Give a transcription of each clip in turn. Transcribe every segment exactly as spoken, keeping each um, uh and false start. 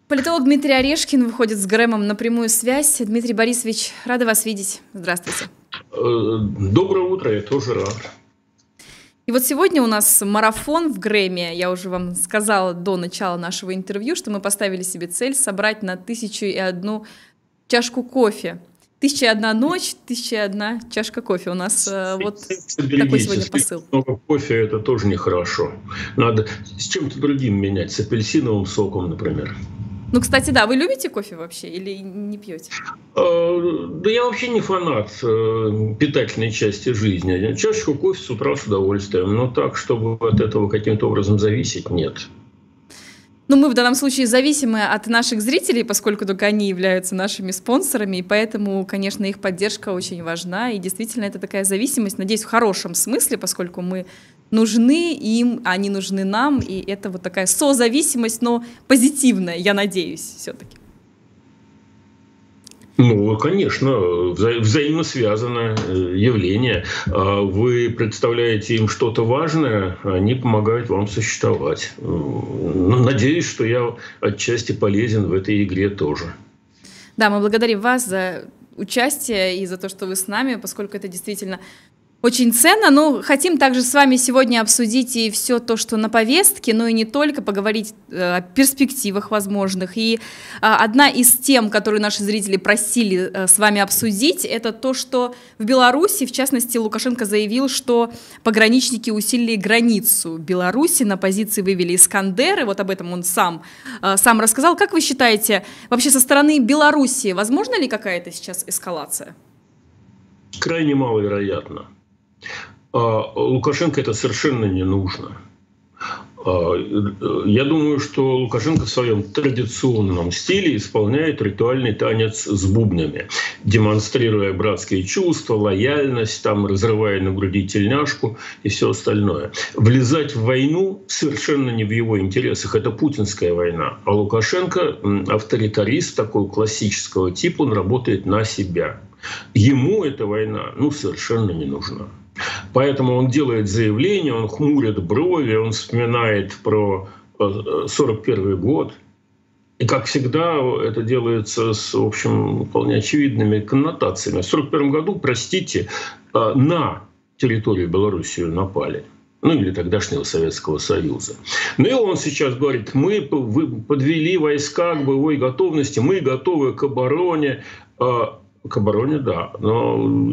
Политолог Дмитрий Орешкин выходит с Грэмом на прямую связь. Дмитрий Борисович, рада вас видеть. Здравствуйте. Доброе утро, я тоже рад. И вот сегодня у нас марафон в Грэмме. Я уже вам сказала до начала нашего интервью, что мы поставили себе цель собрать на тысячу и одну чашку кофе. Тысяча и одна ночь, тысяча и одна чашка кофе. У нас вот такой сегодня посыл. Много кофе – это тоже нехорошо. Надо с чем-то другим менять, с апельсиновым соком, например. Ну, кстати, да, вы любите кофе вообще или не пьете? Да я вообще не фанат питательной части жизни. Чашечку кофе с утра с удовольствием, но так, чтобы от этого каким-то образом зависеть, нет. Ну, мы в данном случае зависимы от наших зрителей, поскольку только они являются нашими спонсорами, и поэтому, конечно, их поддержка очень важна. И действительно, это такая зависимость, надеюсь, в хорошем смысле, поскольку мы нужны им, они нужны нам, и это вот такая созависимость, но позитивная, я надеюсь, все-таки. Ну, конечно, вза- взаимосвязанное явление. Вы представляете им что-то важное, они помогают вам существовать. Надеюсь, что я отчасти полезен в этой игре тоже. Да, мы благодарим вас за участие и за то, что вы с нами, поскольку это действительно очень ценно, но хотим также с вами сегодня обсудить и все то, что на повестке, но и не только, поговорить о перспективах возможных. И одна из тем, которую наши зрители просили с вами обсудить, это то, что в Беларуси, в частности, Лукашенко заявил, что пограничники усилили границу Беларуси, на позиции вывели «Искандеры», вот об этом он сам, сам рассказал. Как вы считаете, вообще со стороны Беларуси возможна ли какая-то сейчас эскалация? Крайне маловероятно. Лукашенко это совершенно не нужно. Я думаю, что Лукашенко в своем традиционном стиле исполняет ритуальный танец с бубнами, демонстрируя братские чувства, лояльность, там, разрывая на груди тельняшку и все остальное. Влезать в войну совершенно не в его интересах. Это путинская война. А Лукашенко авторитарист такой классического типа, он работает на себя. Ему эта война ну, совершенно не нужна. Поэтому он делает заявление, он хмурит брови, он вспоминает про сорок первый год. И, как всегда, это делается с, в общем, вполне очевидными коннотациями. В сорок первом году, простите, на территорию Белоруссии напали. Ну, или тогдашнего Советского Союза. Ну и он сейчас говорит, мы подвели войска к боевой готовности, мы готовы к обороне. К обороне, да. Но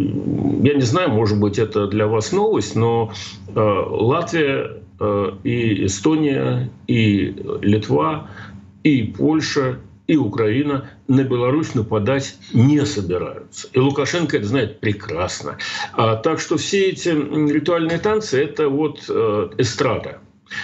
я не знаю, может быть, это для вас новость, но э, Латвия, э, и Эстония, и Литва, и Польша, и Украина на Беларусь нападать не собираются. И Лукашенко это знает прекрасно. А, так что все эти ритуальные танцы – это вот э, эстрада.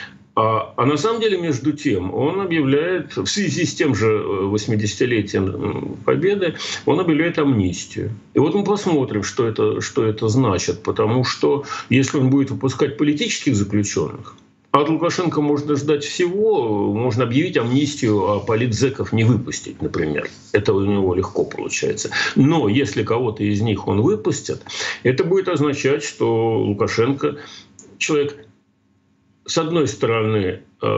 А, а на самом деле, между тем, он объявляет, в связи с тем же восьмидесятилетием Победы, он объявляет амнистию. И вот мы посмотрим, что это, что это значит. Потому что если он будет выпускать политических заключенных, а от Лукашенко можно ждать всего, можно объявить амнистию, а политзеков не выпустить, например. Это у него легко получается. Но если кого-то из них он выпустит, это будет означать, что Лукашенко человек, с одной стороны,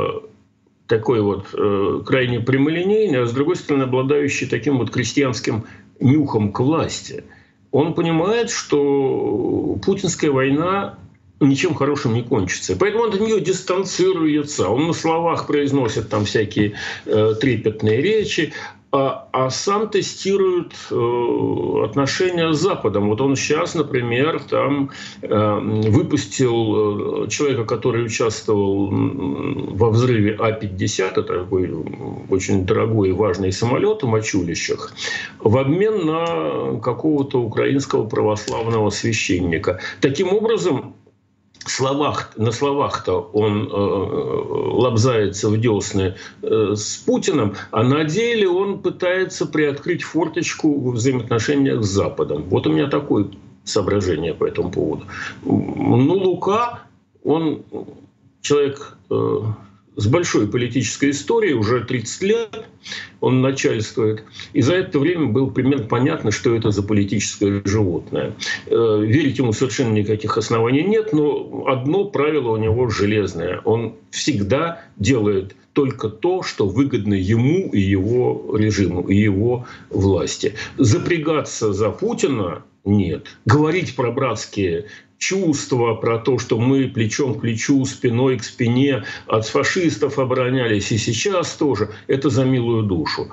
такой вот крайне прямолинейный, а с другой стороны, обладающий таким вот крестьянским нюхом к власти. Он понимает, что путинская война ничем хорошим не кончится. Поэтому он от нее дистанцируется. Он на словах произносит там всякие трепетные речи, а, а сам тестирует э, отношения с Западом. Вот он сейчас, например, там э, выпустил человека, который участвовал во взрыве А пятьдесят, это такой очень дорогой и важный самолет в Мачулищах, в обмен на какого-то украинского православного священника. Таким образом, Словах, на словах-то он э, лобзается в десны э, с Путиным, а на деле он пытается приоткрыть форточку в взаимоотношениях с Западом. Вот у меня такое соображение по этому поводу. Ну, Лука, он человек э, с большой политической историей, уже тридцать лет он начальствует. И за это время было примерно понятно, что это за политическое животное. Верить ему совершенно никаких оснований нет, но одно правило у него железное. Он всегда делает только то, что выгодно ему и его режиму, и его власти. Запрягаться за Путина нет. Говорить про братские чувства, про то, что мы плечом к плечу, спиной к спине от фашистов оборонялись, и сейчас тоже, это за милую душу.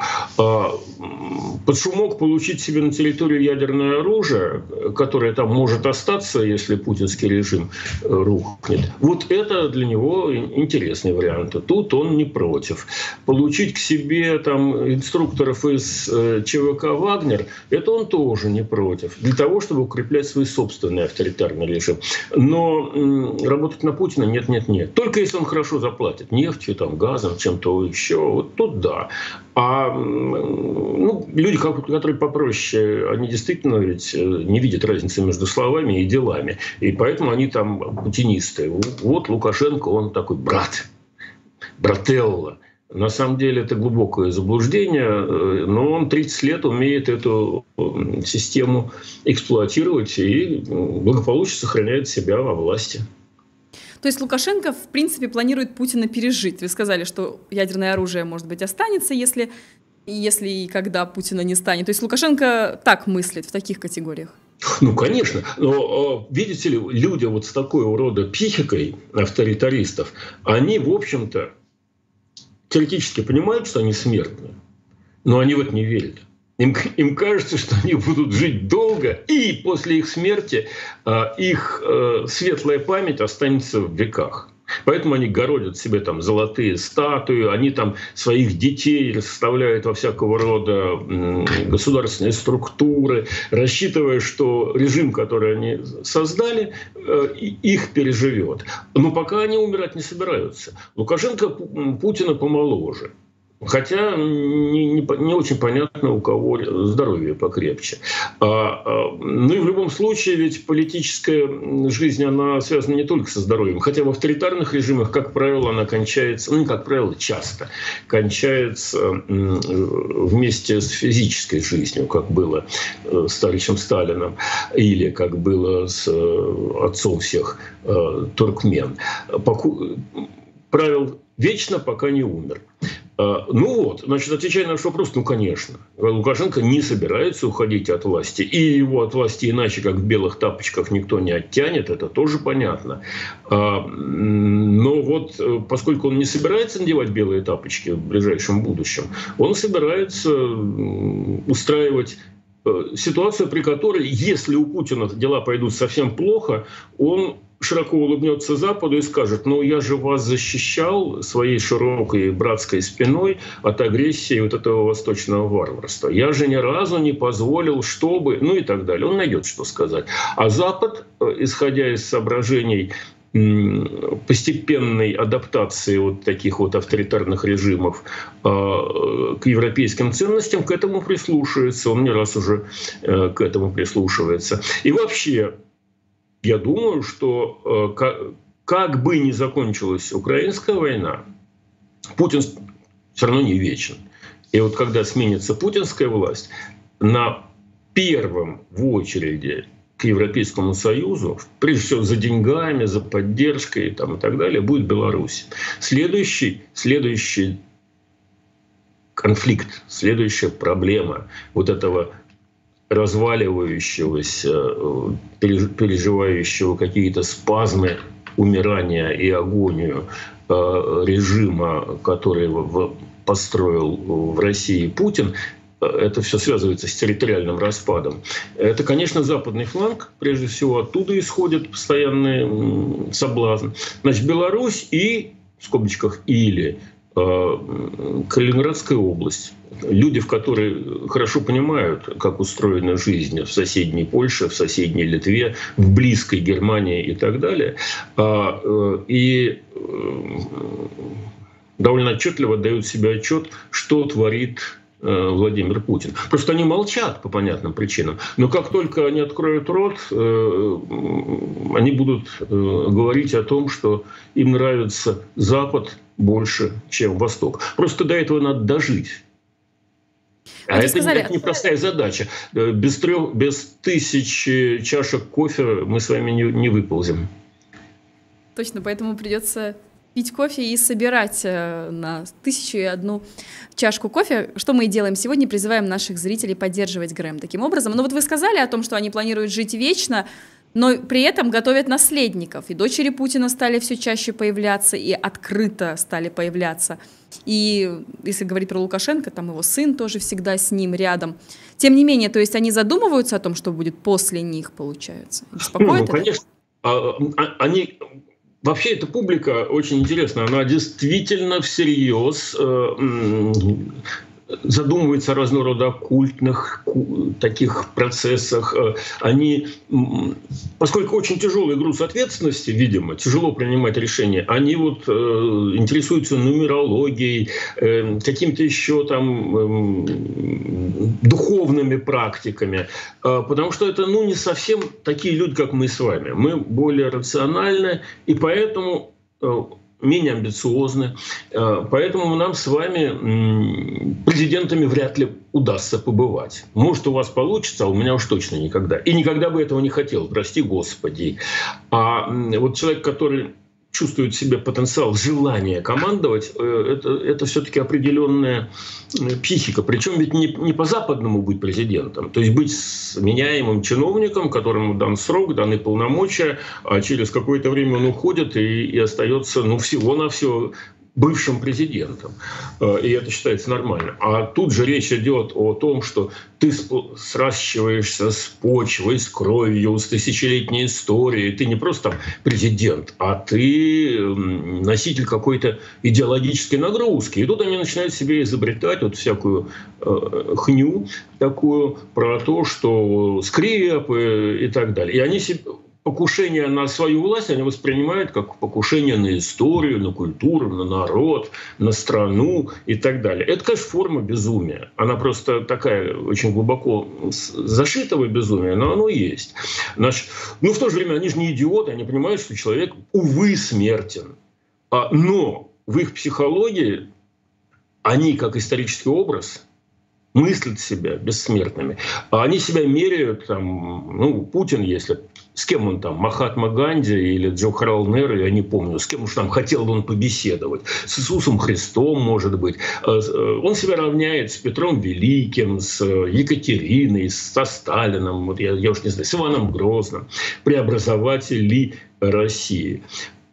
Под шумок получить себе на территорию ядерное оружие, которое там может остаться, если путинский режим рухнет, вот это для него интересный вариант. Тут он не против. Получить к себе там инструкторов из ЧВК «Вагнер», это он тоже не против. Для того, чтобы укреплять свой собственный авторитарный режим. Но работать на Путина нет, нет, нет. Только если он хорошо заплатит нефтью, там, газом, чем-то еще, вот тут да. А ну, люди, которые попроще, они действительно ведь не видят разницы между словами и делами. И поэтому они там путинисты. Вот Лукашенко, он такой брат, брателло. На самом деле это глубокое заблуждение, но он тридцать лет умеет эту систему эксплуатировать и благополучно сохраняет себя во власти. То есть Лукашенко, в принципе, планирует Путина пережить. Вы сказали, что ядерное оружие, может быть, останется, если, если и когда Путина не станет. То есть Лукашенко так мыслит, в таких категориях? Ну, конечно. Но, видите ли, люди вот с такой рода психикой авторитаристов, они, в общем-то, теоретически понимают, что они смертны, но они в это не верят. Им, им кажется, что они будут жить долго, и после их смерти э, их э, светлая память останется в веках. Поэтому они городят себе там золотые статуи, они там своих детей расставляют во всякого рода м, государственные структуры, рассчитывая, что режим, который они создали, э, их переживет. Но пока они умирать не собираются. Лукашенко Путина помоложе. Хотя не, не, не очень понятно, у кого здоровье покрепче. А, а, ну и в любом случае, ведь политическая жизнь, она связана не только со здоровьем. Хотя в авторитарных режимах, как правило, она кончается, ну не как правило, часто кончается вместе с физической жизнью, как было с товарищем Сталином или как было с отцом всех туркмен. Правил вечно, пока не умер. Ну вот, значит, отвечая на ваш вопрос, ну, конечно, Лукашенко не собирается уходить от власти. И его от власти иначе, как в белых тапочках, никто не оттянет, это тоже понятно. Но вот, поскольку он не собирается надевать белые тапочки в ближайшем будущем, он собирается устраивать ситуацию, при которой, если у Путина дела пойдут совсем плохо, он широко улыбнется Западу и скажет: ну я же вас защищал своей широкой братской спиной от агрессии вот этого восточного варварства. Я же ни разу не позволил, чтобы... Ну и так далее. Он найдет, что сказать. А Запад, исходя из соображений постепенной адаптации вот таких вот авторитарных режимов э, к европейским ценностям, к этому прислушивается. Он не раз уже э, к этому прислушивается. И вообще, я думаю, что э, как, как бы ни закончилась украинская война, Путин все равно не вечен. И вот когда сменится путинская власть, на первом в очереди к Европейскому Союзу, прежде всего за деньгами, за поддержкой там, и так далее, будет Беларусь. Следующий, следующий конфликт, следующая проблема вот этого разваливающегося, переживающего какие-то спазмы умирания и агонию режима, который построил в России Путин, это все связывается с территориальным распадом. Это, конечно, западный фланг, прежде всего, оттуда исходит постоянный соблазн. Значит, Беларусь и, в скобочках, или э, Калининградская область. Люди, в которые хорошо понимают, как устроена жизнь в соседней Польше, в соседней Литве, в близкой Германии и так далее. И довольно отчетливо дают себе отчет, что творит Владимир Путин. Просто они молчат по понятным причинам. Но как только они откроют рот, они будут говорить о том, что им нравится Запад больше, чем Восток. Просто до этого надо дожить. А это, сказали... это непростая задача. Без, трех, без тысячи чашек кофе мы с вами не, не выползем. Точно, поэтому придется пить кофе и собирать на тысячу и одну чашку кофе, что мы и делаем сегодня, призываем наших зрителей поддерживать ГРЭМ таким образом. Но вот вы сказали о том, что они планируют жить вечно, но при этом готовят наследников. И дочери Путина стали все чаще появляться, и открыто стали появляться. И если говорить про Лукашенко, там его сын тоже всегда с ним рядом. Тем не менее, то есть они задумываются о том, что будет после них, получается? Беспокоит ну, конечно. А, они... Вообще эта публика очень интересна. Она действительно всерьез э, задумывается о разного рода оккультных таких процессах. Они, поскольку очень тяжелый груз ответственности, видимо, тяжело принимать решения, они вот э, интересуются нумерологией, э, какими-то еще там э, духовными практиками, э, потому что это ну, не совсем такие люди, как мы с вами. Мы более рациональны, и поэтому... Э, менее амбициозны. Поэтому нам с вами президентами вряд ли удастся побывать. Может, у вас получится, а у меня уж точно никогда. И никогда бы этого не хотел, прости господи. А вот человек, который чувствует в себе потенциал желания командовать, это, это все-таки определенная психика. Причем ведь не, не по-западному быть президентом. То есть быть меняемым чиновником, которому дан срок, даны полномочия, а через какое-то время он уходит и, и остается ну, всего-навсего бывшим президентом. И это считается нормальным. А тут же речь идет о том, что ты сращиваешься с почвой, с кровью, с тысячелетней историей. Ты не просто там президент, а ты носитель какой-то идеологической нагрузки. И тут они начинают себе изобретать вот всякую э, хню такую про то, что скрепы и так далее. И они себе... Покушение на свою власть они воспринимают как покушение на историю, на культуру, на народ, на страну и так далее. Это, конечно, форма безумия. Она просто такая очень глубоко зашитого безумия, но оно есть. Значит, ну, в то же время они же не идиоты, они понимают, что человек, увы, смертен. Но в их психологии они, как исторический образ, мыслят себя бессмертными. А они себя меряют, там, ну, Путин, если... С кем он там, Махатма Ганди или Джавахарлал Неру, я не помню, с кем уж там хотел он побеседовать. С Иисусом Христом, может быть. Он себя равняет с Петром Великим, с Екатериной, со Сталином, вот я, я уж не знаю, с Иваном Грозным, преобразователи России.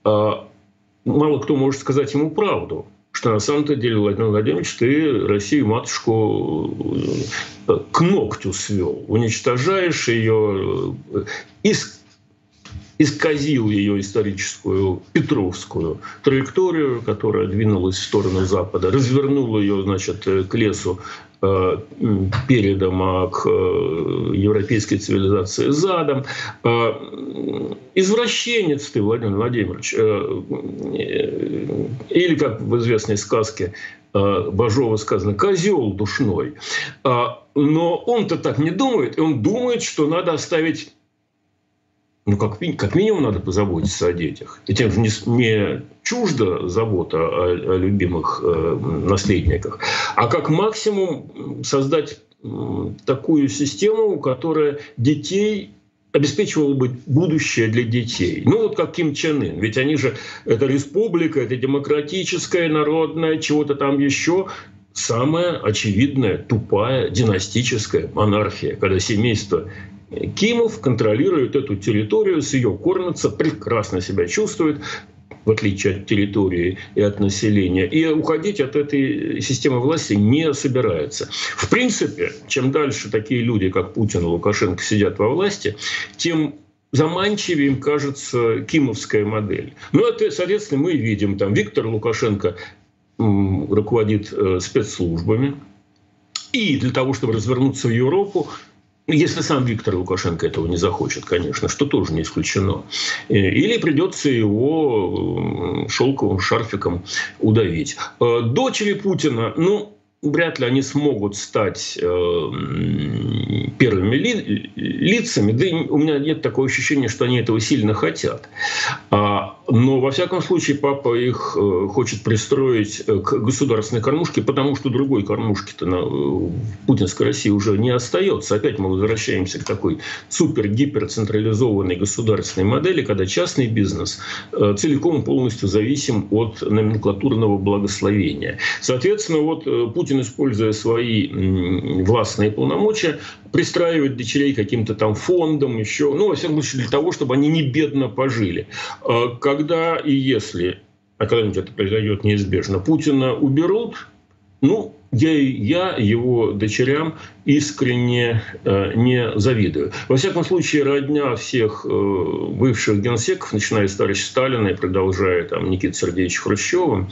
Мало кто может сказать ему правду, что на самом-то деле, Владимир Владимирович, ты Россию, матушку, к ногтю свел, уничтожаешь ее, иск, исказил ее историческую петровскую траекторию, которая двинулась в сторону Запада, развернул ее, значит, к лесу передом, а к европейской цивилизации задом. Извращенец ты, Владимир Владимирович. Или, как в известной сказке Бажова сказано, козел душной. Но он-то так не думает. Он думает, что надо оставить... Ну, как, как минимум, надо позаботиться о детях. И тем же не, не чужда забота о, о любимых э, наследниках, а как максимум создать э, такую систему, которая детей обеспечивала бы будущее для детей. Ну, вот как Ким Чен Ын. Ведь они же, это республика, это демократическая, народная, чего-то там еще. Самая очевидная, тупая, династическая монархия, когда семейство Кимов контролирует эту территорию, с ее кормятся, прекрасно себя чувствуют, в отличие от территории и от населения, и уходить от этой системы власти не собирается. В принципе, чем дальше такие люди, как Путин и Лукашенко, сидят во власти, тем заманчивее им кажется кимовская модель. Ну, это, соответственно, мы видим, там Виктор Лукашенко м, руководит э, спецслужбами, и для того, чтобы развернуться в Европу, если сам Виктор Лукашенко этого не захочет, конечно, что тоже не исключено. Или придется его шелковым шарфиком удавить. Дочери Путина, ну, вряд ли они смогут стать э, первыми ли, лицами, да и у меня нет такого ощущения, что они этого сильно хотят. А, но, во всяком случае, папа их э, хочет пристроить к государственной кормушке, потому что другой кормушки-то на, в путинской России уже не остается. Опять мы возвращаемся к такой супер-гиперцентрализованной государственной модели, когда частный бизнес э, целиком и полностью зависим от номенклатурного благословения. Соответственно, вот Путин, используя свои властные полномочия, пристраивает дочерей каким-то там фондам, еще, ну, во всяком случае, для того, чтобы они не бедно пожили. Когда и если, а когда-нибудь это произойдет неизбежно, Путина уберут, ну, я, я его дочерям искренне э, не завидую. Во всяком случае, родня всех э, бывших генсеков, начиная с товарища Сталина и продолжая там Никитой Сергеевичем Хрущевым,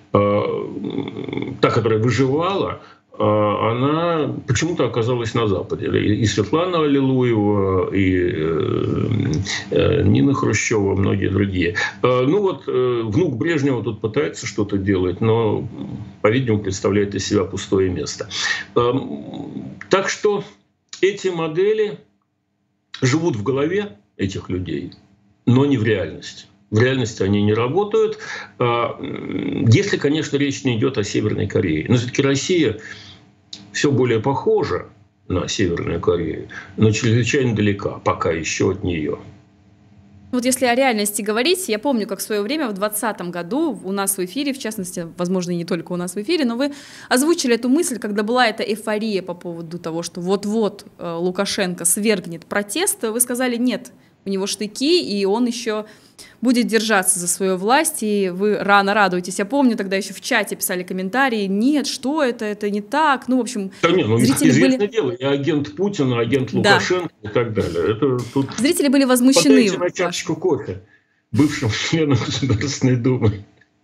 та, которая выживала, она почему-то оказалась на Западе. И Светлана Аллилуева, и Нина Хрущева, многие другие. Ну вот внук Брежнева тут пытается что-то делать, но, по-видимому, представляет из себя пустое место. Так что эти модели живут в голове этих людей, но не в реальности. В реальности они не работают, если, конечно, речь не идет о Северной Корее. Но все-таки Россия все более похожа на Северную Корею, но чрезвычайно далека пока еще от нее. Вот если о реальности говорить, я помню, как в свое время, в двадцатом году у нас в эфире, в частности, возможно, и не только у нас в эфире, но вы озвучили эту мысль, когда была эта эйфория по поводу того, что вот-вот Лукашенко свергнет протест, вы сказали нет. У него штыки, и он еще будет держаться за свою власть, и вы рано радуетесь. Я помню, тогда еще в чате писали комментарии, нет, что это, это не так. Ну, в общем, да нет, ну, зрители известное были... дело, и агент Путина, агент Лукашенко, да, и так далее. Это тут... Зрители были возмущены. Подайте на чашечку кофе бывшим членам Государственной Думы.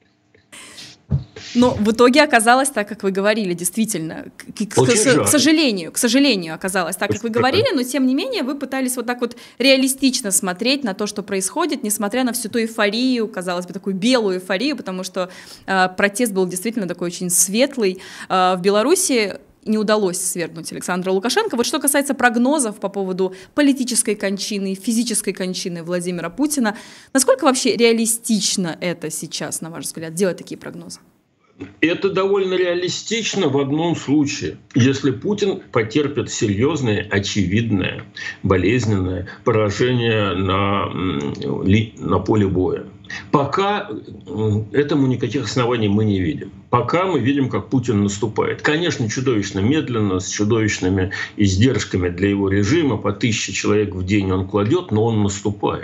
Но в итоге оказалось так, как вы говорили, действительно. К, к, к сожалению, к сожалению, оказалось так, как вы говорили, но тем не менее вы пытались вот так вот реалистично смотреть на то, что происходит, несмотря на всю ту эйфорию, казалось бы, такую белую эйфорию, потому что э, протест был действительно такой очень светлый. Э, в Беларуси не удалось свергнуть Александра Лукашенко. Вот что касается прогнозов по поводу политической кончины, физической кончины Владимира Путина, насколько вообще реалистично это сейчас, на ваш взгляд, делать такие прогнозы? Это довольно реалистично в одном случае, если Путин потерпит серьезное, очевидное, болезненное поражение на, на поле боя. Пока этому никаких оснований мы не видим. Пока мы видим, как Путин наступает. Конечно, чудовищно медленно, с чудовищными издержками для его режима. По тысяче человек в день он кладет, но он наступает.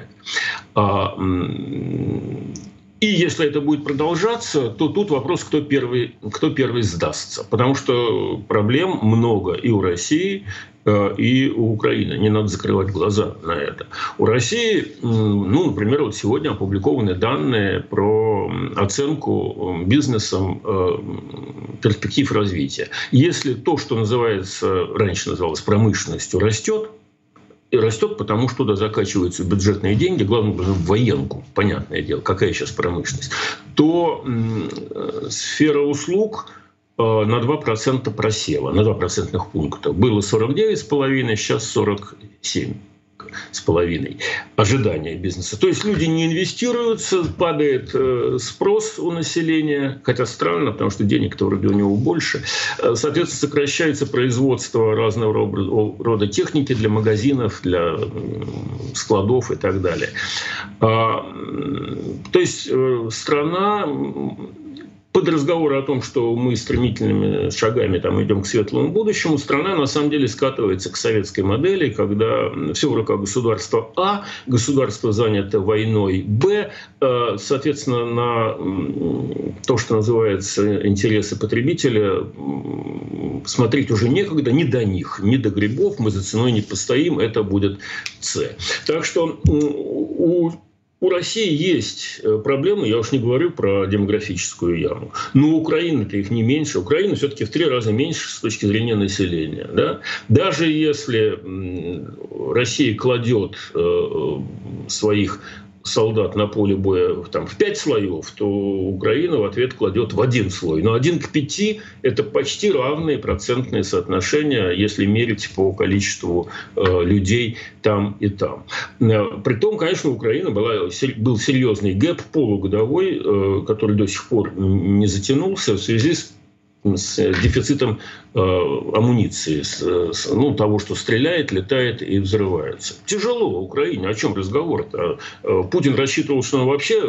И если это будет продолжаться, то тут вопрос, кто первый, кто первый сдастся. Потому что проблем много и у России, и у Украины. Не надо закрывать глаза на это. У России, ну, например, вот сегодня опубликованы данные про оценку бизнесом перспектив развития. Если то, что называется, раньше называлось промышленностью, растет, и растет, потому что туда закачиваются бюджетные деньги, главное, в военку, понятное дело, какая сейчас промышленность, то э, сфера услуг э, на два процента просела, на два процентных пункта. Было сорок девять целых пять десятых, сейчас сорок семь с половиной ожидания бизнеса. То есть люди не инвестируются, падает э, спрос у населения, хотя странно, потому что денег-то вроде у него больше. Соответственно, сокращается производство разного рода техники для магазинов, для складов и так далее. А, то есть э, страна... Под разговоры о том, что мы стремительными шагами там, идем к светлому будущему, страна на самом деле скатывается к советской модели, когда все в руках государства А, государство занято войной Б, соответственно, на то, что называется интересы потребителя, смотреть уже некогда, не до них, не до грибов, мы за ценой не постоим, это будет С. Так что у У России есть проблемы, я уж не говорю про демографическую яму, но у Украины-то их не меньше. Украина все-таки в три раза меньше с точки зрения населения. Да? Даже если Россия кладет своих солдат на поле боя там, в пять слоев, то Украина в ответ кладет в один слой. Но один к пяти – это почти равные процентные соотношения, если мерить по количеству э, людей там и там. Притом, конечно, у Украины была, был серьезный гэп полугодовой, э, который до сих пор не затянулся в связи с с дефицитом э, амуниции, с, с, ну, того, что стреляет, летает и взрывается. Тяжело Украине. О чем разговор-то? Путин рассчитывал, что он вообще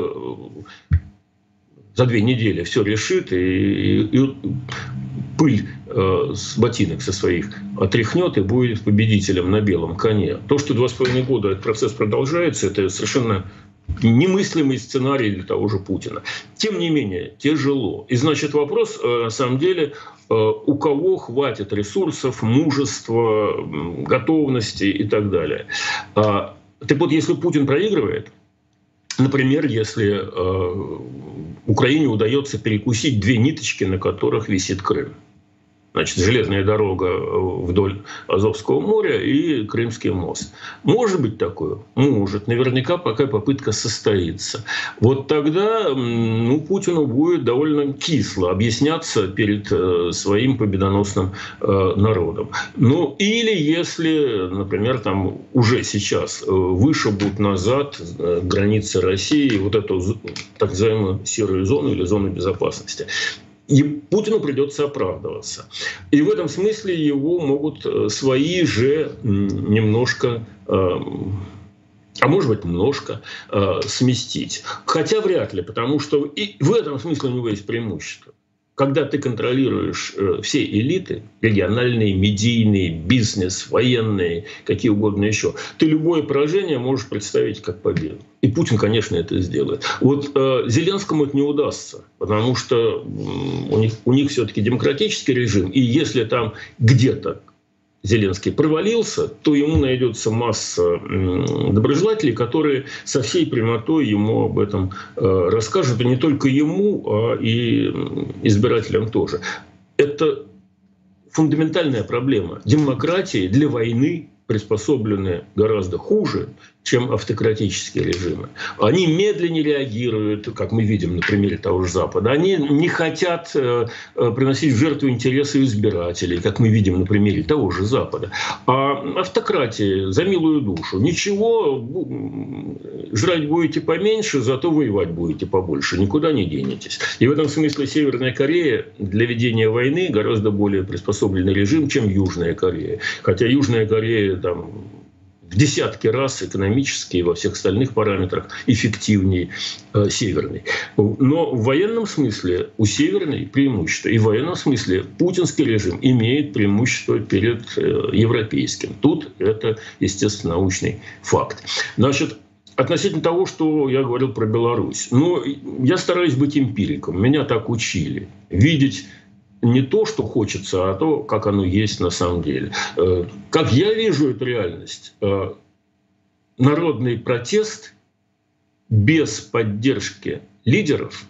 за две недели все решит и, и, и пыль э, с ботинок со своих отряхнет и будет победителем на белом коне. То, что два с половиной года этот процесс продолжается, это совершенно немыслимый сценарий для того же Путина. Тем не менее, тяжело. И значит вопрос, на самом деле, у кого хватит ресурсов, мужества, готовности и так далее. Так вот, если Путин проигрывает, например, если Украине удается перекусить две ниточки, на которых висит Крым. Значит, железная дорога вдоль Азовского моря и Крымский мост. Может быть такое? Может. Наверняка пока попытка состоится. Вот тогда ну, Путину будет довольно кисло объясняться перед э, своим победоносным э, народом. Ну, или если, например, там уже сейчас э, вышибут назад э, границы России, вот эту так называемую серую зону или зону безопасности. И Путину придется оправдываться. И в этом смысле его могут свои же немножко, а может быть немножко, сместить. Хотя вряд ли, потому что и в этом смысле у него есть преимущество. Когда ты контролируешь все элиты, региональные, медийные, бизнес, военные, какие угодно еще, ты любое поражение можешь представить как победу. И Путин, конечно, это сделает. Вот э, Зеленскому это не удастся, потому что у них, у них все-таки демократический режим, и если там где-то Зеленский провалился, то ему найдется масса доброжелателей, которые со всей прямотой ему об этом расскажут, и не только ему, а и избирателям тоже. Это фундаментальная проблема. Демократии для войны приспособлены гораздо хуже, чем автократические режимы. Они медленнее реагируют, как мы видим на примере того же Запада. Они не хотят э, приносить в жертву интересы избирателей, как мы видим на примере того же Запада. А автократии за милую душу. Ничего, жрать будете поменьше, зато воевать будете побольше. Никуда не денетесь. И в этом смысле Северная Корея для ведения войны гораздо более приспособленный режим, чем Южная Корея. Хотя Южная Корея там в десятки раз экономически и во всех остальных параметрах эффективнее э, Северной. Но в военном смысле у Северной преимущество. И в военном смысле путинский режим имеет преимущество перед э, европейским. Тут это, естественно, научный факт. Значит, относительно того, что я говорил про Беларусь. Ну, я стараюсь быть эмпириком. Меня так учили. Видеть не то, что хочется, а то, как оно есть на самом деле. Как я вижу эту реальность, народный протест без поддержки лидеров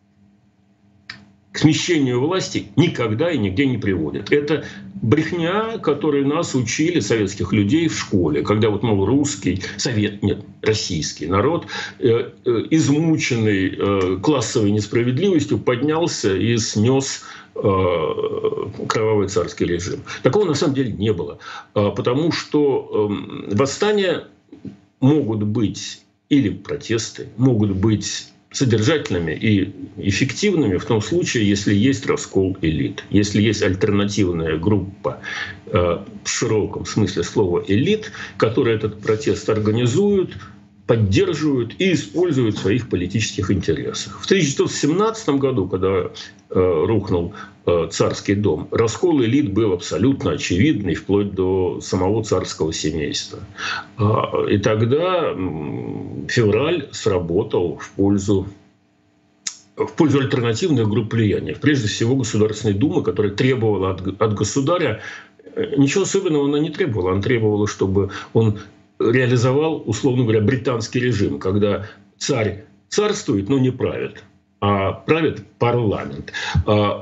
к смещению власти никогда и нигде не приводит. Это брехня, которой нас учили, советских людей, в школе. Когда вот, мол, русский, совет, нет, российский народ, э, э, измученный э, классовой несправедливостью, поднялся и снес э, кровавый царский режим. Такого на самом деле не было. Э, потому что э, восстания могут быть, или протесты, могут быть содержательными и эффективными в том случае, если есть раскол элит, если есть альтернативная группа э, в широком смысле слова элит, которые этот протест организуют, поддерживают и используют в своих политических интересах. В тысяча девятьсот семнадцатом году, когда э, рухнул э, царский дом, раскол элит был абсолютно очевидный, вплоть до самого царского семейства. А, и тогда м, февраль сработал в пользу в пользу альтернативных групп влияния. Прежде всего, Государственной Думы, которая требовала от, от государя, ничего особенного она не требовала. Она требовала, чтобы он реализовал, условно говоря, британский режим, когда царь царствует, но не правит, а правит парламент.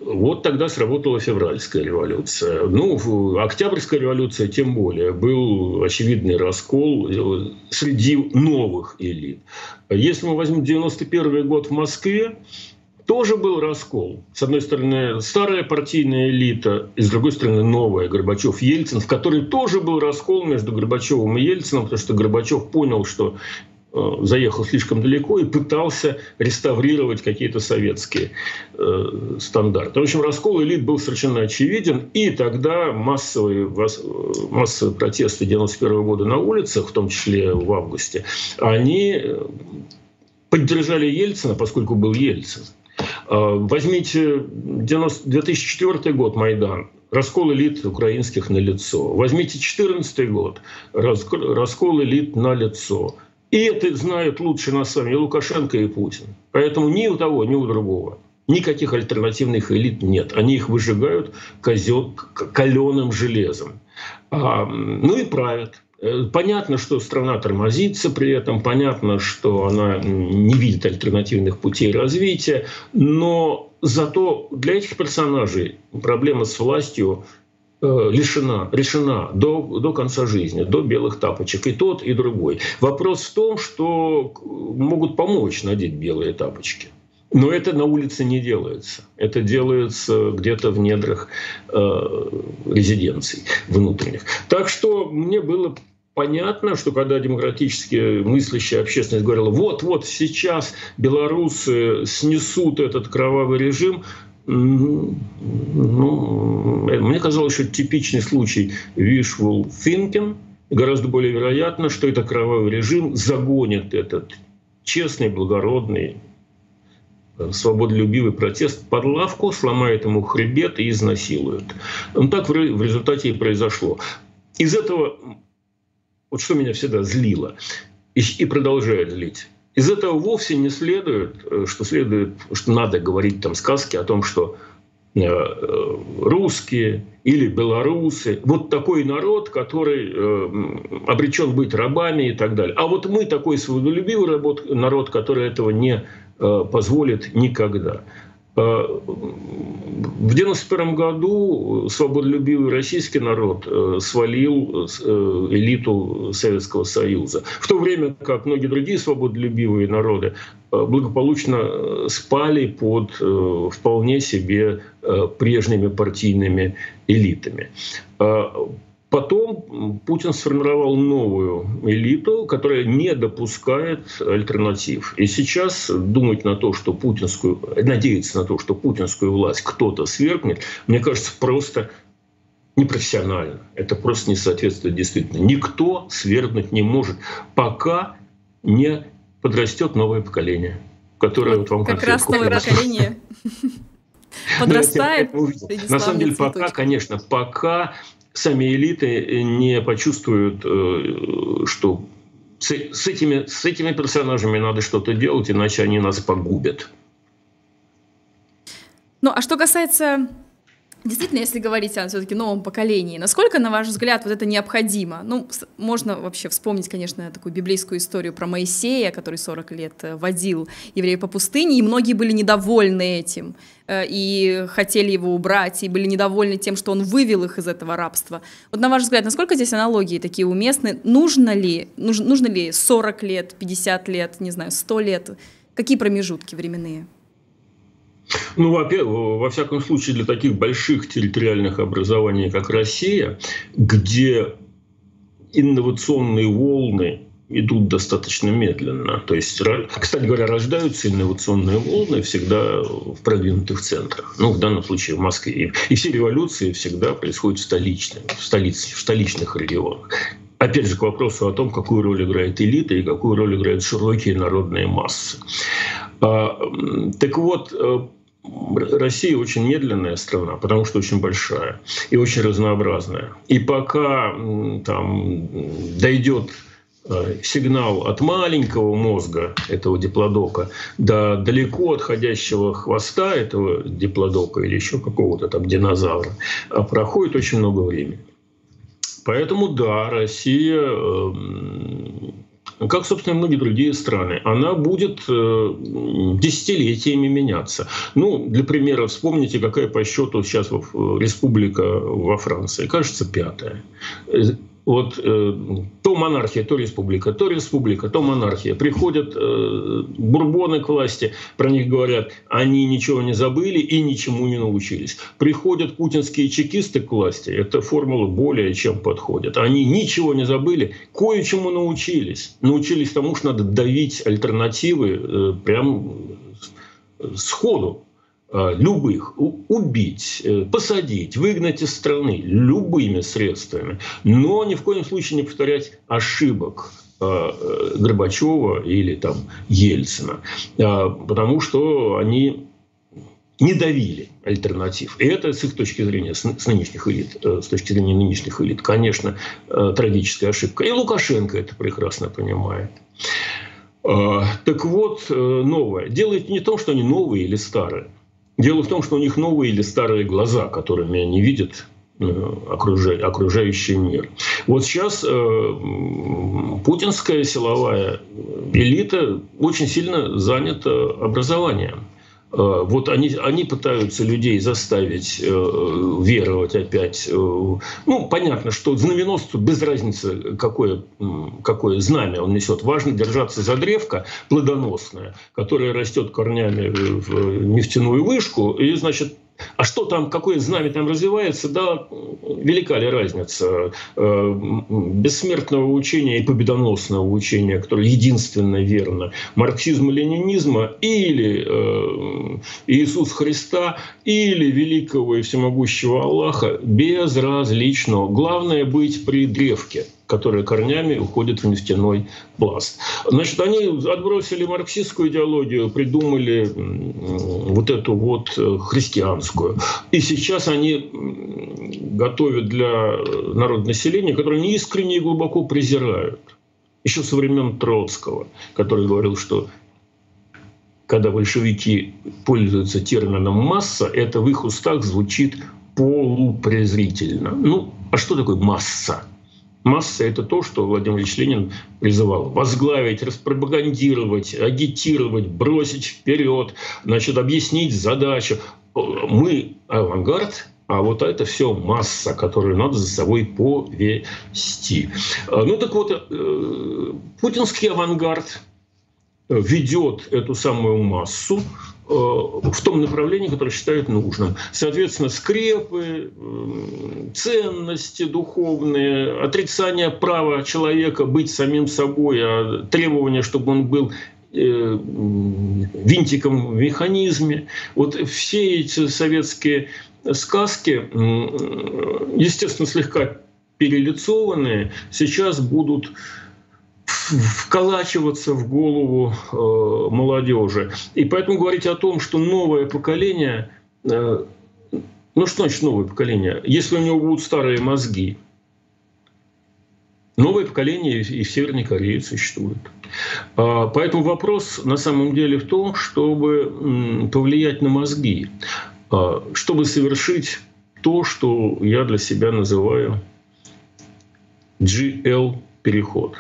Вот тогда сработала февральская революция. Ну, Октябрьская революция тем более. Был очевидный раскол среди новых элит. Если мы возьмем девяносто первый год в Москве, тоже был раскол. С одной стороны, старая партийная элита, и с другой стороны, новая, Горбачев-Ельцин, в которой тоже был раскол между Горбачевым и Ельциным, потому что Горбачев понял, что заехал слишком далеко и пытался реставрировать какие-то советские э, стандарты. В общем, раскол элит был совершенно очевиден, и тогда массовые, массовые протесты девяносто первого года на улицах, в том числе в августе, они поддержали Ельцина, поскольку был Ельцин. Возьмите две тысячи четвёртый год, Майдан. Раскол элит украинских налицо. Возьмите две тысячи четырнадцатый год. Раскол элит налицо. И это знают лучше нас с вами и Лукашенко, и Путин. Поэтому ни у того, ни у другого никаких альтернативных элит нет. Они их выжигают козел, каленым железом. А, ну и правят. Понятно, что страна тормозится при этом, понятно, что она не видит альтернативных путей развития, но зато для этих персонажей проблема с властью лишена, решена до, до конца жизни, до белых тапочек. И тот, и другой. Вопрос в том, что могут помочь надеть белые тапочки. Но это на улице не делается. Это делается где-то в недрах э, резиденций внутренних. Так что мне было понятно, что когда демократически мыслящая общественность говорила, вот-вот сейчас белорусы снесут этот кровавый режим, ну, мне казалось, что это типичный случай wishful thinking. Гораздо более вероятно, что это кровавый режим загонит этот честный, благородный, свободолюбивый протест под лавку, сломает ему хребет и изнасилует. Ну, так в результате и произошло. Из этого, вот что меня всегда злило и, и продолжает злить, из этого вовсе не следует, что следует, что надо говорить там сказки о том, что русские или белорусы, вот такой народ, который обречен быть рабами и так далее. А вот мы такой свободолюбивый народ, который этого не позволит никогда. В девяносто первом году свободолюбивый российский народ свалил элиту Советского Союза, в то время как многие другие свободолюбивые народы благополучно спали под вполне себе прежними партийными элитами. Потом Путин сформировал новую элиту, которая не допускает альтернатив. И сейчас думать на то, что путинскую, надеяться на то, что путинскую власть кто-то свергнет, мне кажется, просто непрофессионально. Это просто не соответствует действительно. Никто свергнуть не может, пока не подрастет новое поколение, которое вот, вот вам как раз новое поколение подрастает. На самом деле, пока, конечно, пока сами элиты не почувствуют, что с этими, с этими персонажами надо что-то делать, иначе они нас погубят. Ну, а что касается, действительно, если говорить о все-таки новом поколении, насколько, на ваш взгляд, вот это необходимо? Ну, можно вообще вспомнить, конечно, такую библейскую историю про Моисея, который сорок лет водил евреев по пустыне, и многие были недовольны этим, и хотели его убрать, и были недовольны тем, что он вывел их из этого рабства. Вот на ваш взгляд, насколько здесь аналогии такие уместны? Нужно ли, нужно, нужно ли сорок лет, пятьдесят лет, не знаю, сто лет? Какие промежутки временные? Ну, во-первых, во всяком случае, для таких больших территориальных образований, как Россия, где инновационные волны идут достаточно медленно. То есть, кстати говоря, рождаются инновационные волны всегда в продвинутых центрах. Ну, в данном случае в Москве. И все революции всегда происходят в столичных, в столиц, в столичных регионах. Опять же, к вопросу о том, какую роль играет элита и какую роль играют широкие народные массы. Так вот, Россия очень медленная страна, потому что очень большая и очень разнообразная. И пока там дойдет сигнал от маленького мозга этого диплодока до далеко отходящего хвоста этого диплодока или еще какого-то там динозавра, проходит очень много времени. Поэтому да, Россия как, собственно, многие другие страны, она будет десятилетиями меняться. Ну, для примера, вспомните, какая по счету сейчас республика во Франции. Кажется, пятая. Вот э, то монархия, то республика, то республика, то монархия. Приходят э, бурбоны к власти, про них говорят, они ничего не забыли и ничему не научились. Приходят путинские чекисты к власти, эта формула более чем подходит. Они ничего не забыли, кое-чему научились. Научились тому, что надо давить альтернативы э, прям сходу. Любых убить, посадить, выгнать из страны любыми средствами, но ни в коем случае не повторять ошибок Горбачева или там Ельцина, потому что они не давили альтернатив. И это с их точки зрения, с нынешних элит, с точки зрения нынешних элит, конечно, трагическая ошибка. И Лукашенко это прекрасно понимает. Так вот, новое. Дело не в том, что они новые или старые. Дело в том, что у них новые или старые глаза, которыми они видят окружающий мир. Вот сейчас э, путинская силовая элита очень сильно занята образованием. Э, вот они, они пытаются людей заставить э, веровать опять. Э, ну, понятно, что знаменосцу без разницы, какое, какое знамя он несет. Важно держаться за древко плодоносное, которое растет корнями в нефтяную вышку. И, значит, а что там, какое знамя там развивается, да, велика ли разница бессмертного учения и победоносного учения, которое единственно верно, марксизма, ленинизма или э, Иисуса Христа, или великого и всемогущего Аллаха, безразлично. Главное быть при древке, которая корнями уходит в нефтяной пласт. Значит, они отбросили марксистскую идеологию, придумали вот эту вот христианскую. И сейчас они готовят для народонаселения, которое они искренне и глубоко презирают. Еще со времен Троцкого, который говорил, что когда большевики пользуются термином «масса», это в их устах звучит полупрезрительно. Ну, а что такое масса? Масса – это то, что Владимир Ильич Ленин призывал возглавить, распропагандировать, агитировать, бросить вперед, значит, объяснить задачу. Мы авангард, а вот это все масса, которую надо за собой повести. Ну так вот, путинский авангард ведет эту самую массу в том направлении, которое считают нужным. Соответственно, скрепы, ценности духовные, отрицание права человека быть самим собой, а требование, чтобы он был винтиком в механизме. Вот все эти советские сказки, естественно, слегка перелицованные, сейчас будут вколачиваться в голову э, молодежи. И поэтому говорить о том, что новое поколение, э, ну что значит новое поколение, если у него будут старые мозги? Новое поколение и в Северной Корее существует. А, поэтому вопрос на самом деле в том, чтобы м, повлиять на мозги, а, чтобы совершить то, что я для себя называю джи эл-переход.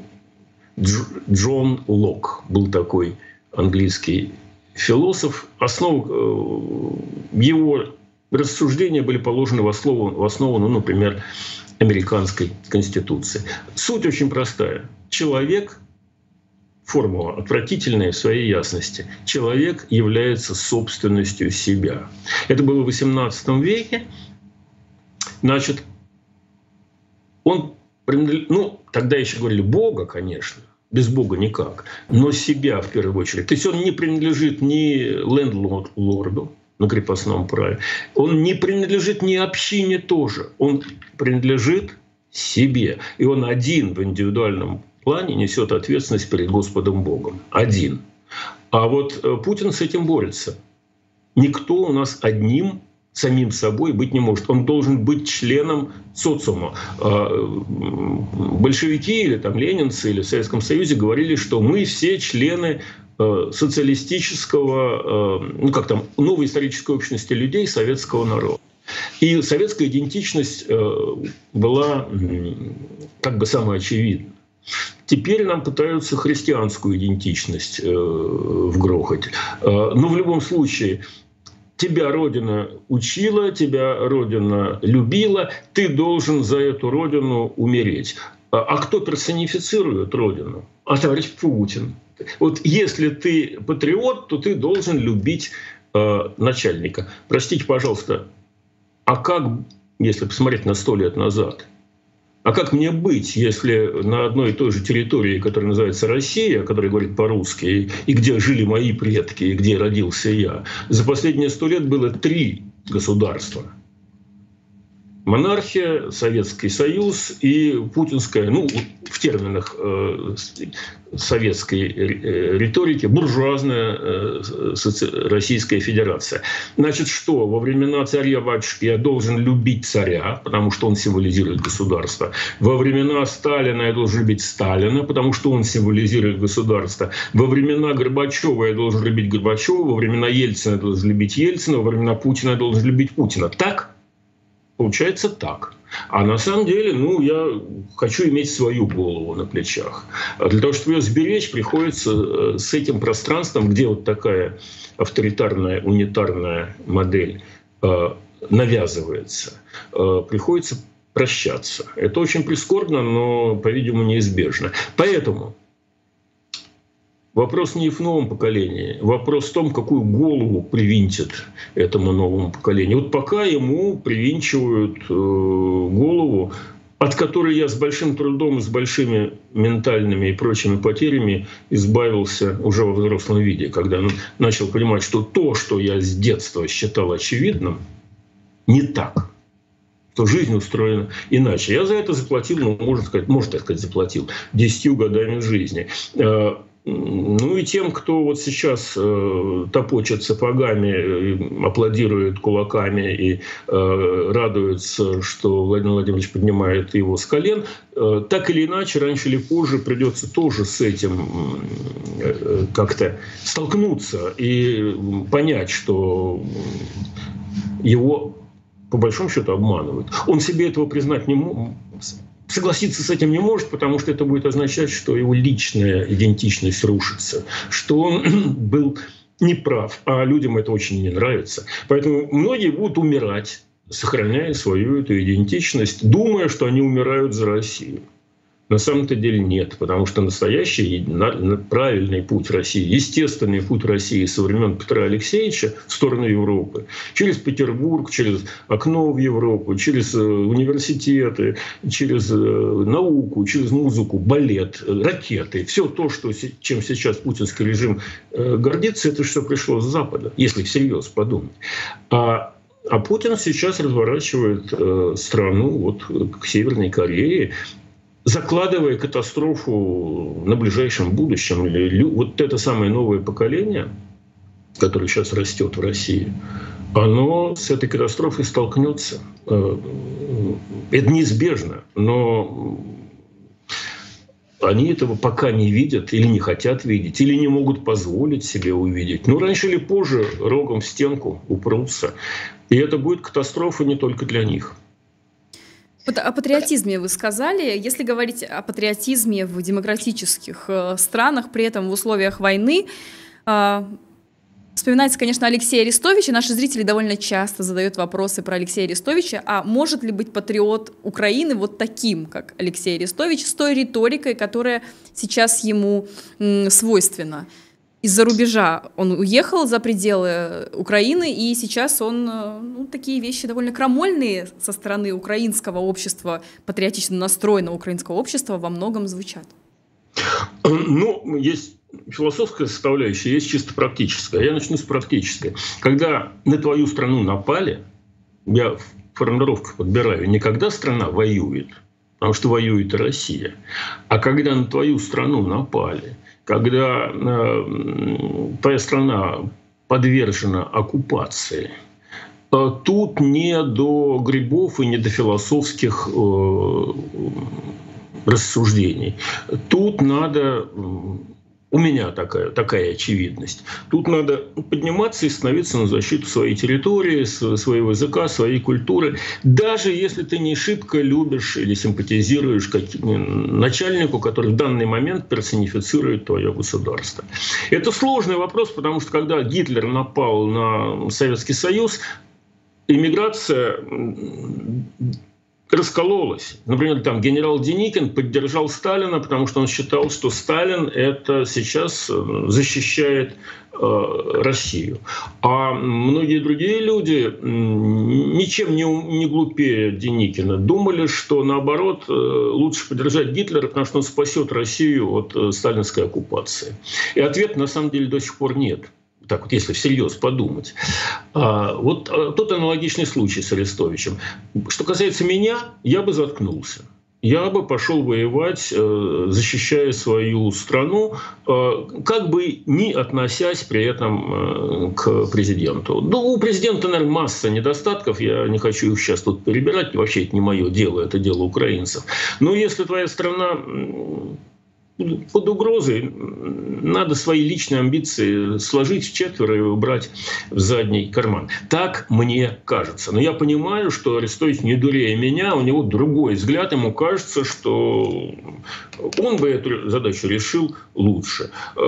Джон Лок был такой английский философ. Основу его рассуждения были положены в основу, в основу, ну, например, американской конституции. Суть очень простая. Человек, формула отвратительная в своей ясности, человек является собственностью себя. Это было в восемнадцатом веке. Значит, он ну, тогда еще говорили Бога, конечно, без Бога никак, но себя в первую очередь. То есть он не принадлежит ни лендлорду на крепостном праве, он не принадлежит ни общине тоже, он принадлежит себе. И он один в индивидуальном плане несет ответственность перед Господом Богом. Один. А вот Путин с этим борется. Никто у нас одним самим собой быть не может. Он должен быть членом социума. Большевики или там ленинцы или в Советском Союзе говорили, что мы все члены социалистического, ну как там, новой исторической общности людей советского народа. И советская идентичность была как бы самая очевидная. Теперь нам пытаются христианскую идентичность э, вгрохать. Э, но в любом случае, тебя Родина учила, тебя Родина любила, ты должен за эту Родину умереть. А, а кто персонифицирует Родину? А товарищ Путин. Вот если ты патриот, то ты должен любить э, начальника. Простите, пожалуйста, а как, если посмотреть на сто лет назад, а как мне быть, если на одной и той же территории, которая называется Россия, которая говорит по-русски, и, и где жили мои предки, и где родился я, за последние сто лет было три государства? Монархия, Советский Союз и путинская, ну, в терминах э, советской риторики, буржуазная э, Российская Федерация. Значит, что во времена царя-батюшки я должен любить царя, потому что он символизирует государство. Во времена Сталина я должен любить Сталина, потому что он символизирует государство. Во времена Горбачева я должен любить Горбачева, во времена Ельцина я должен любить Ельцина, во времена Путина я должен любить Путина. Так? Получается так. А на самом деле, ну, я хочу иметь свою голову на плечах. Для того, чтобы ее сберечь, приходится с этим пространством, где вот такая авторитарная, унитарная модель э, навязывается, э, приходится прощаться. Это очень прискорбно, но, по-видимому, неизбежно. Поэтому вопрос не в новом поколении, вопрос в том, какую голову привинтят этому новому поколению. Вот пока ему привинчивают э, голову, от которой я с большим трудом и с большими ментальными и прочими потерями избавился уже во взрослом виде, когда начал понимать, что то, что я с детства считал очевидным, не так. Что жизнь устроена иначе. Я за это заплатил, ну, можно сказать, можно так сказать, заплатил десятью годами жизни. Ну и тем, кто вот сейчас э, топочет сапогами, э, аплодирует кулаками и э, радуется, что Владимир Владимирович поднимает его с колен, э, так или иначе, раньше или позже придется тоже с этим э, как-то столкнуться и понять, что его по большому счету обманывают. Он себе этого признать не может. Согласиться с этим не может, потому что это будет означать, что его личная идентичность рушится, что он был неправ, а людям это очень не нравится. Поэтому многие будут умирать, сохраняя свою эту идентичность, думая, что они умирают за Россию. На самом-то деле нет, потому что настоящий правильный путь России, естественный путь России со времен Петра Алексеевича в сторону Европы, через Петербург, через окно в Европу, через университеты, через науку, через музыку, балет, ракеты, все то, что, чем сейчас путинский режим гордится, это все пришло с Запада, если всерьез подумать. А А Путин сейчас разворачивает страну вот к Северной Корее, закладывая катастрофу на ближайшем будущем. Вот это самое новое поколение, которое сейчас растет в России, оно с этой катастрофой столкнется. Это неизбежно, но они этого пока не видят или не хотят видеть, или не могут позволить себе увидеть. Но раньше или позже рогом в стенку упрутся. И это будет катастрофа не только для них. Вот о патриотизме вы сказали. Если говорить о патриотизме в демократических странах, при этом в условиях войны, вспоминается, конечно, Алексей Арестович, и наши зрители довольно часто задают вопросы про Алексея Арестовича. А может ли быть патриот Украины вот таким, как Алексей Арестович, с той риторикой, которая сейчас ему свойственна? Из-за рубежа он уехал за пределы Украины, и сейчас он, ну, такие вещи довольно крамольные со стороны украинского общества, патриотично настроенного украинского общества во многом звучат. Ну, есть философская составляющая, есть чисто практическая. Я начну с практической. Когда на твою страну напали, я в формулировках подбираю, не когда страна воюет, потому что воюет и Россия, а когда на твою страну напали, когда э, твоя страна подвержена оккупации, э, тут не до грибов и не до философских э, рассуждений. Тут надо У меня такая, такая очевидность. Тут надо подниматься и становиться на защиту своей территории, своего языка, своей культуры. Даже если ты не шибко любишь или симпатизируешь начальнику, который в данный момент персонифицирует твое государство. Это сложный вопрос, потому что когда Гитлер напал на Советский Союз, иммиграция раскололась. Например, там генерал Деникин поддержал Сталина, потому что он считал, что Сталин это сейчас защищает э, Россию. А многие другие люди, ничем не, не глупее Деникина, думали, что наоборот лучше поддержать Гитлера, потому что он спасет Россию от сталинской оккупации. И ответа на самом деле до сих пор нет. Так вот, если всерьез подумать. А, вот а, тот аналогичный случай с Арестовичем. Что касается меня, я бы заткнулся. Я бы пошел воевать, э, защищая свою страну, э, как бы не относясь при этом э, к президенту. Ну, у президента, наверное, масса недостатков, я не хочу их сейчас тут перебирать, вообще это не мое дело, это дело украинцев. Но если твоя страна под угрозой, надо свои личные амбиции сложить в четверо и убрать в задний карман. Так мне кажется. Но я понимаю, что Арестович не дурее меня, у него другой взгляд, ему кажется, что он бы эту задачу решил лучше.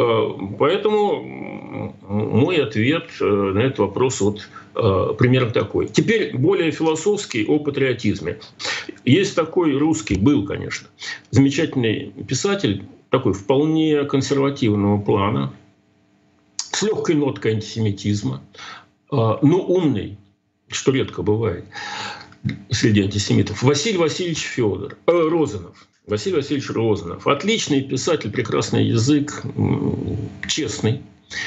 Поэтому мой ответ на этот вопрос вот примерно такой. Теперь более философский о патриотизме. Есть такой русский, был, конечно, замечательный писатель, такой вполне консервативного плана, с легкой ноткой антисемитизма, но умный, что редко бывает среди антисемитов. Василий Васильевич Федор, э, Розанов. Василий Васильевич Розанов. Отличный писатель, прекрасный язык, честный.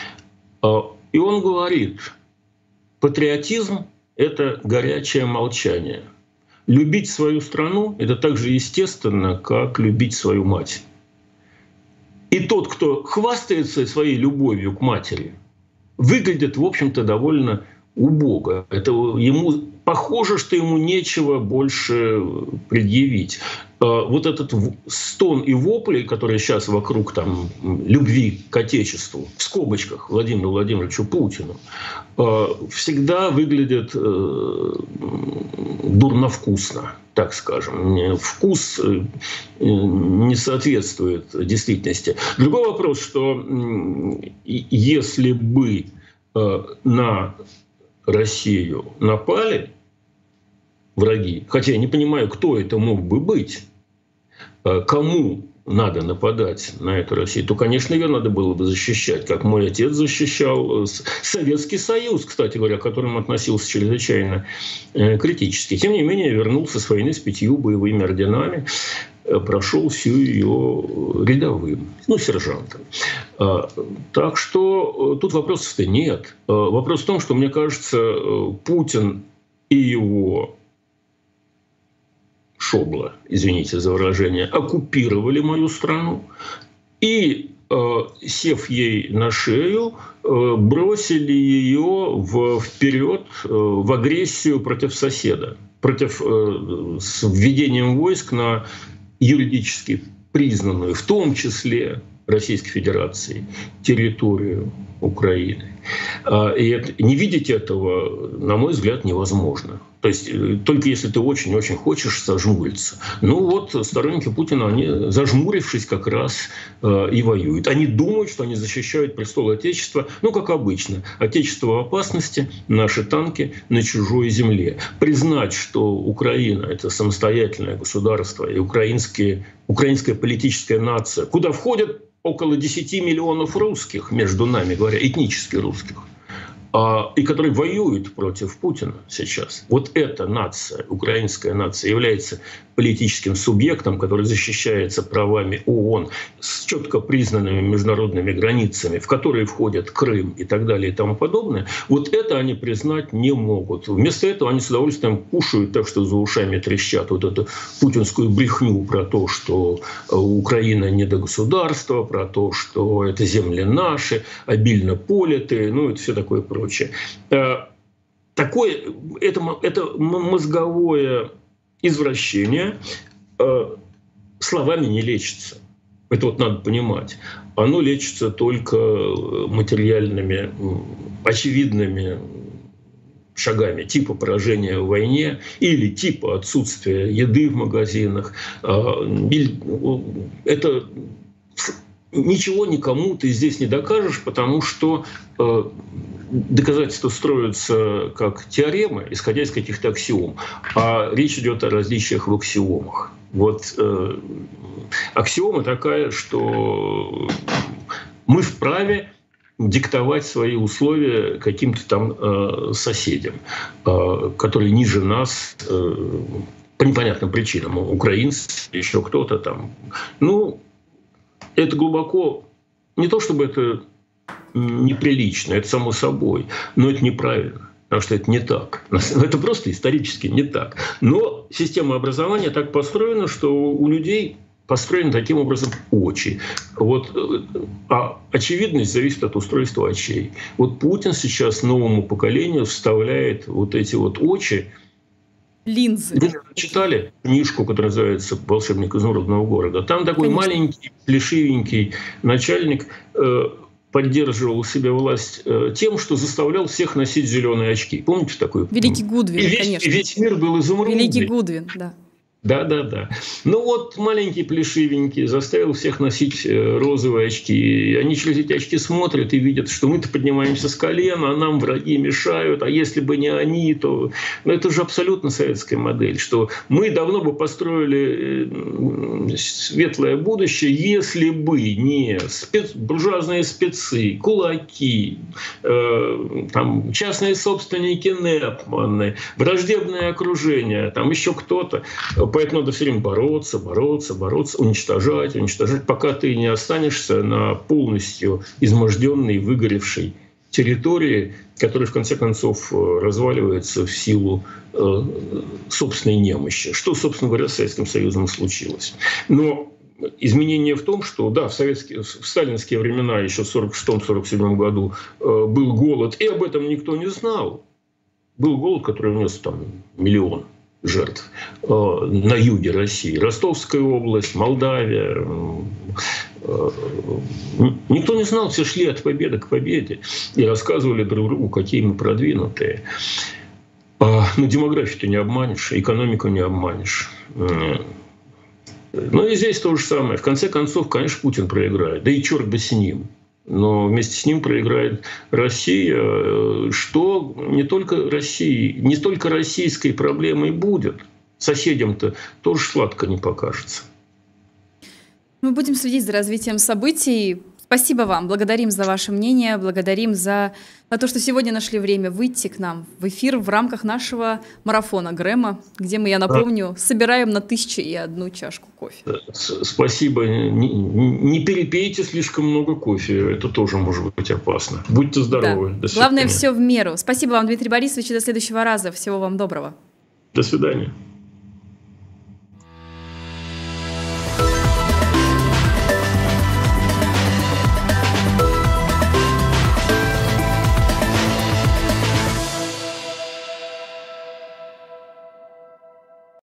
И он говорит, патриотизм – это горячее молчание. Любить свою страну – это так же естественно, как любить свою мать. И тот, кто хвастается своей любовью к матери, выглядит, в общем-то, довольно убого. Это ему похоже, что ему нечего больше предъявить. Вот этот стон и вопли, которые сейчас вокруг там, любви к Отечеству, в скобочках Владимиру Владимировичу Путину, всегда выглядят дурновкусно, так скажем. Вкус не соответствует действительности. Другой вопрос, что если бы на Россию напали враги, хотя я не понимаю, кто это мог бы быть, кому надо нападать на эту Россию, то, конечно, ее надо было бы защищать, как мой отец защищал Советский Союз, кстати говоря, к которому относился чрезвычайно критически. Тем не менее, вернулся с войны с пятью боевыми орденами, прошел всю ее рядовым, ну, сержантом. Так что тут вопросов-то нет. Вопрос в том, что, мне кажется, Путин и его шобла, извините за выражение, оккупировали мою страну и, сев ей на шею, бросили ее вперед в агрессию против соседа, против с введением войск на юридически признанную, в том числе Российской Федерации, территорию Украины. И это, не видеть этого, на мой взгляд, невозможно. То есть только если ты очень-очень хочешь зажмуриться. Ну вот сторонники Путина, они, зажмурившись, как раз э, и воюют. Они думают, что они защищают престол Отечества, ну, как обычно. Отечество в опасности, наши танки на чужой земле. Признать, что Украина – это самостоятельное государство, и украинские, украинская политическая нация, куда входят около десяти миллионов русских, между нами говоря, этнически русских, и которые воюют против Путина сейчас. Вот эта нация, украинская нация, является политическим субъектом, который защищается правами ООН с четко признанными международными границами, в которые входят Крым и так далее и тому подобное. Вот это они признать не могут. Вместо этого они с удовольствием кушают так, что за ушами трещат вот эту путинскую брехню про то, что Украина не до государства, про то, что это земли наши, обильно политые, ну и все такое прочее. Такое, это, это мозговое извращение словами не лечится. это вот надо понимать, оно лечится только материальными, очевидными шагами, типа поражения в войне или типа отсутствия еды в магазинах. Это ничего никому ты здесь не докажешь, потому что доказательства строятся как теоремы, исходя из каких-то аксиом, а речь идет о различиях в аксиомах. Вот э, аксиома такая, что мы вправе диктовать свои условия каким-то там э, соседям, э, которые ниже нас э, по непонятным причинам, украинцы, еще кто-то там. Ну, это глубоко, не то чтобы это неприлично, это само собой, но это неправильно. Потому что это не так. Это просто исторически не так. Но система образования так построена, что у людей построены таким образом очи. Вот, а очевидность зависит от устройства очей. Вот Путин сейчас новому поколению вставляет вот эти вот очи. Линзы. Вы читали книжку, которая называется «Волшебник изумрудного города»? Там такой Конечно. маленький, плешивенький начальник поддерживал себе власть тем, что заставлял всех носить зеленые очки. Помните такой? Великий Гудвин, и весь, конечно. И весь мир был изумрудный. Великий Гудвин, да. Да, да, да. Ну вот маленький плешивенький заставил всех носить розовые очки. Они через эти очки смотрят и видят, что мы-то поднимаемся с колена, а нам враги мешают. А если бы не они, то... Ну, это же абсолютно советская модель, что мы давно бы построили светлое будущее, если бы не спец... буржуазные спецы, кулаки, э, там, частные собственники Непманы, враждебное окружение, там еще кто-то. Поэтому надо все время бороться, бороться, бороться, уничтожать, уничтожать, пока ты не останешься на полностью изможденной, выгоревшей территории, которая в конце концов разваливается в силу э, собственной немощи. Что, собственно говоря, с Советским Союзом случилось. Но изменение в том, что да, в, советские, в сталинские времена, еще в сорок шестом — сорок седьмом году э, был голод, и об этом никто не знал. Был голод, который внес там миллион жертв э, на юге России. Ростовская область, Молдавия. Э, э, никто не знал, все шли от победы к победе и рассказывали друг другу, какие мы продвинутые. Э, но демографию ты не обманешь, экономику не обманешь. Э, ну и здесь то же самое. В конце концов, конечно, Путин проиграет. Да и черт бы с ним. Но вместе с ним проиграет Россия, что не только России, не только российской проблемой будет. Соседям-то тоже сладко не покажется. Мы будем следить за развитием событий. Спасибо вам. Благодарим за ваше мнение, благодарим за, за то, что сегодня нашли время выйти к нам в эфир в рамках нашего марафона Грэма, где мы, я напомню, собираем на тысячу и одну чашку кофе. Спасибо. Не, не перепейте слишком много кофе, это тоже может быть опасно. Будьте здоровы. Да. Главное, все в меру. Спасибо вам, Дмитрий Борисович, и до следующего раза. Всего вам доброго. До свидания.